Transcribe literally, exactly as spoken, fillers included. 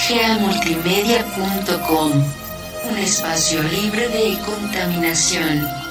geamultimedia punto com, un espacio libre de contaminación.